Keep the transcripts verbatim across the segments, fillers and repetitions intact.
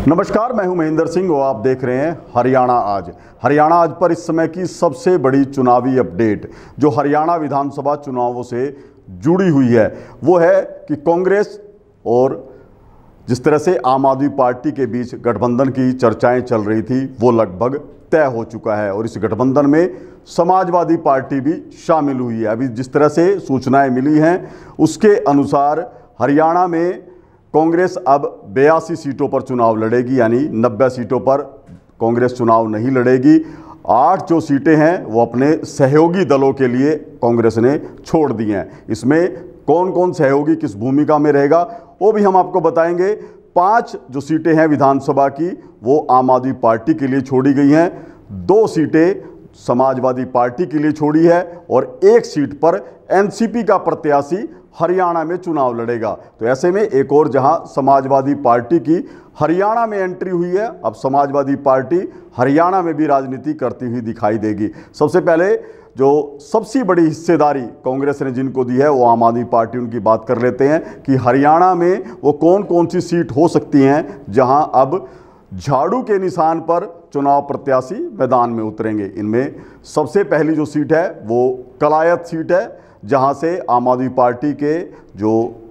नमस्कार, मैं हूं महेंद्र सिंह और आप देख रहे हैं हरियाणा आज। हरियाणा आज पर इस समय की सबसे बड़ी चुनावी अपडेट जो हरियाणा विधानसभा चुनावों से जुड़ी हुई है वो है कि कांग्रेस और जिस तरह से आम आदमी पार्टी के बीच गठबंधन की चर्चाएं चल रही थी वो लगभग तय हो चुका है और इस गठबंधन में समाजवादी पार्टी भी शामिल हुई है। अभी जिस तरह से सूचनाएं मिली हैं उसके अनुसार हरियाणा में कांग्रेस अब बयासी सीटों पर चुनाव लड़ेगी, यानी नब्बे सीटों पर कांग्रेस चुनाव नहीं लड़ेगी। आठ जो सीटें हैं वो अपने सहयोगी दलों के लिए कांग्रेस ने छोड़ दी हैं। इसमें कौन कौन सहयोगी किस भूमिका में रहेगा वो भी हम आपको बताएंगे। पांच जो सीटें हैं विधानसभा की वो आम आदमी पार्टी के लिए छोड़ी गई हैं, दो सीटें समाजवादी पार्टी के लिए छोड़ी है और एक सीट पर एनसीपी का प्रत्याशी हरियाणा में चुनाव लड़ेगा। तो ऐसे में एक और जहां समाजवादी पार्टी की हरियाणा में एंट्री हुई है, अब समाजवादी पार्टी हरियाणा में भी राजनीति करती हुई दिखाई देगी। सबसे पहले जो सबसे बड़ी हिस्सेदारी कांग्रेस ने जिनको दी है वो आम आदमी पार्टी, उनकी बात कर लेते हैं कि हरियाणा में वो कौन कौन सी सीट हो सकती हैं जहां अब झाड़ू के निशान पर चुनाव प्रत्याशी मैदान में उतरेंगे। इनमें सबसे पहली जो सीट है वो कलायत सीट है, जहां से आम आदमी पार्टी के जो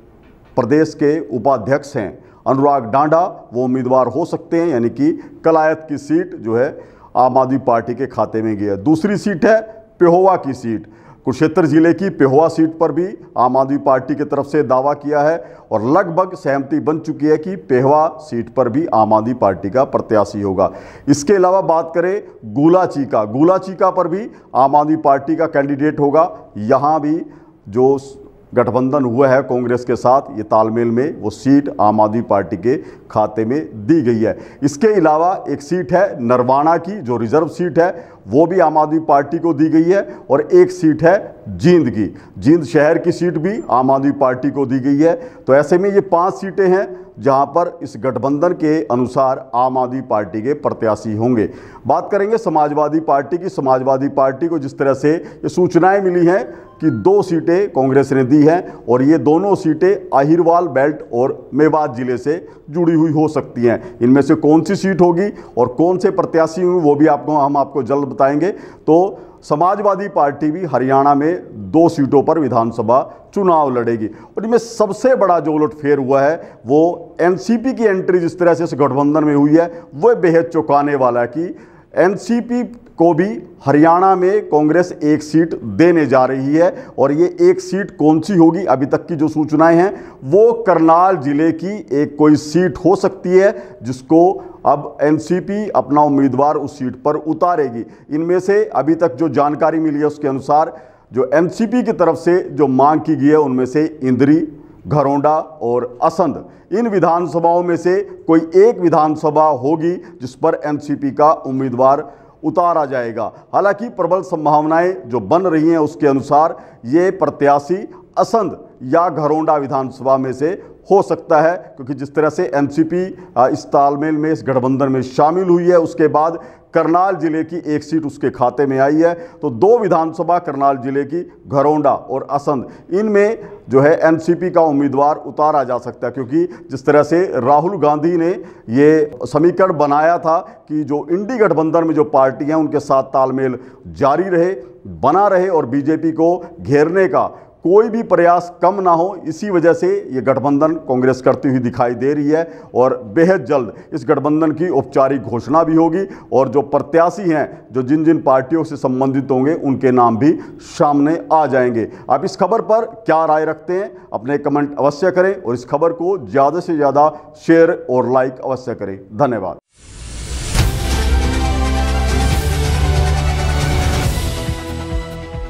प्रदेश के उपाध्यक्ष हैं अनुराग डांडा वो उम्मीदवार हो सकते हैं, यानी कि कलायत की सीट जो है आम आदमी पार्टी के खाते में गई है। दूसरी सीट है पेहोवा की सीट। कुरुक्षेत्र जिले की पेहोवा सीट पर भी आम आदमी पार्टी की तरफ से दावा किया है और लगभग सहमति बन चुकी है कि पेहोवा सीट पर भी आम आदमी पार्टी का प्रत्याशी होगा। इसके अलावा बात करें गुलाचीका, गुलाचीका पर भी आम आदमी पार्टी का कैंडिडेट होगा। यहाँ भी जो गठबंधन हुआ है कांग्रेस के साथ, ये तालमेल में वो सीट आम आदमी पार्टी के खाते में दी गई है। इसके अलावा एक सीट है नरवाना की, जो रिजर्व सीट है वो भी आम आदमी पार्टी को दी गई है और एक सीट है जींद की, जींद शहर की सीट भी आम आदमी पार्टी को दी गई है। तो ऐसे में ये पांच सीटें हैं जहां पर इस गठबंधन के अनुसार आम आदमी पार्टी के प्रत्याशी होंगे। बात करेंगे समाजवादी पार्टी की। समाजवादी पार्टी को जिस तरह से ये सूचनाएं मिली हैं कि दो सीटें कांग्रेस ने दी हैं और ये दोनों सीटें अहिरवाल बेल्ट और मेवात जिले से जुड़ी हुई हो सकती हैं। इनमें से कौन सी सीट होगी और कौन से प्रत्याशी होंगे वो भी आपको हम आपको जल्द बताएंगे। तो समाजवादी पार्टी भी हरियाणा में दो सीटों पर विधानसभा चुनाव लड़ेगी और इनमें सबसे बड़ा जो उलटफेर हुआ है वो एनसीपी की एंट्री जिस तरह से इस गठबंधन में हुई है वो बेहद चौंकाने वाला है कि एनसीपी को भी हरियाणा में कांग्रेस एक सीट देने जा रही है और ये एक सीट कौन सी होगी, अभी तक की जो सूचनाएं हैं वो करनाल जिले की एक कोई सीट हो सकती है जिसको अब एनसीपी अपना उम्मीदवार उस सीट पर उतारेगी। इनमें से अभी तक जो जानकारी मिली है उसके अनुसार जो एनसीपी की तरफ से जो मांग की गई है उनमें से इंद्री, घरौंडा और असंध, इन विधानसभाओं में से कोई एक विधानसभा होगी जिस पर एनसीपी का उम्मीदवार उतारा जाएगा। हालांकि प्रबल संभावनाएं जो बन रही हैं उसके अनुसार ये प्रत्याशी असंध या घरौंडा विधानसभा में से हो सकता है, क्योंकि जिस तरह से एनसीपी इस तालमेल में इस गठबंधन में शामिल हुई है उसके बाद करनाल जिले की एक सीट उसके खाते में आई है। तो दो विधानसभा करनाल जिले की घरौंडा और असंध, इनमें जो है एनसीपी का उम्मीदवार उतारा जा सकता है, क्योंकि जिस तरह से राहुल गांधी ने ये समीकरण बनाया था कि जो इंडी गठबंधन में जो पार्टी हैं उनके साथ तालमेल जारी रहे, बना रहे और बीजेपी को घेरने का कोई भी प्रयास कम ना हो, इसी वजह से ये गठबंधन कांग्रेस करती हुई दिखाई दे रही है और बेहद जल्द इस गठबंधन की औपचारिक घोषणा भी होगी और जो प्रत्याशी हैं जो जिन जिन पार्टियों से संबंधित होंगे उनके नाम भी सामने आ जाएंगे। आप इस खबर पर क्या राय रखते हैं अपने कमेंट अवश्य करें और इस खबर को ज़्यादा से ज़्यादा शेयर और लाइक अवश्य करें। धन्यवाद।